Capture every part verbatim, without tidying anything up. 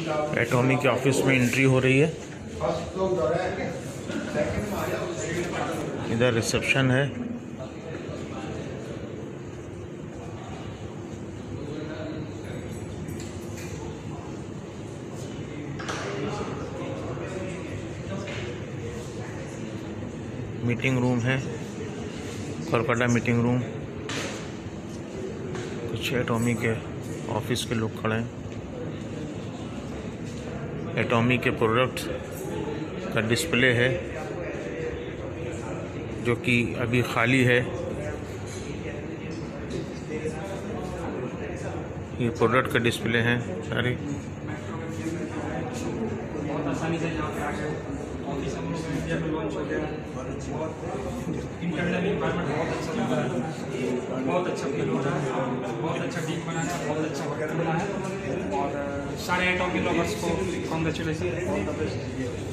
एटॉमी के ऑफिस में एंट्री हो रही है। इधर रिसेप्शन है। मीटिंग रूम है, कोलकाता मीटिंग रूम। कुछ एटॉमी के ऑफिस के लोग खड़े हैं। एटॉमी के प्रोडक्ट का डिस्प्ले है जो कि अभी खाली है। ये प्रोडक्ट का डिस्प्ले है सारे। बहुत आसानी से यहाँ पे आ गए। ऑफिस हम लोग इंडिया में लॉन्च हो गया। इंटरनल इन्वायरमेंट बहुत अच्छा लग रहा है, बहुत अच्छा फील हो रहा है, बहुत अच्छा टीम बना है, बहुत अच्छा वगैरह बना है। और सारे एटॉमी लवर्स को कॉन्ग्रेचुलेसन, ऑल द बेस्ट।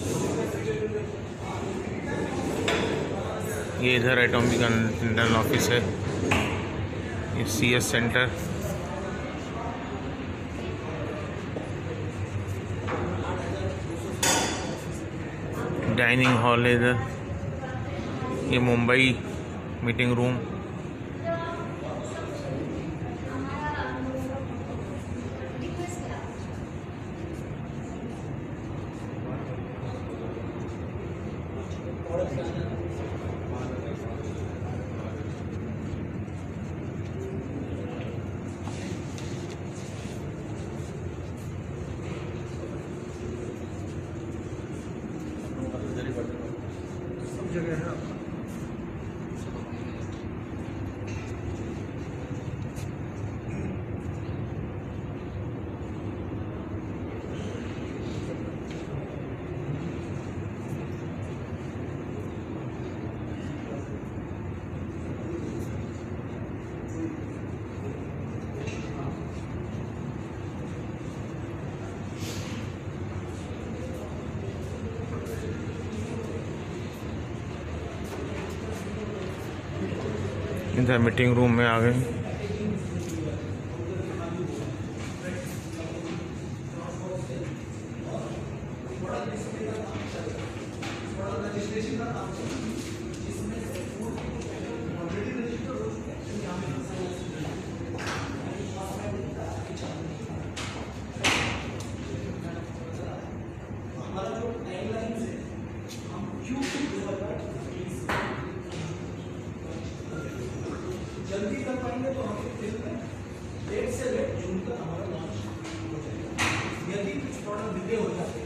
ये इधर एटॉमी का इंटरनल ऑफिस है। ये C S centre. Dining hall है इधर। ये मुंबई मीटिंग रूम। सब जगह है। इधर मीटिंग रूम में आ गए। जल्दी कर पाएंगे तो हम लेट से लेट जून तक हमारा लॉन्च हो जाएगा। यदि कुछ प्रोडक्ट डिले हो जाए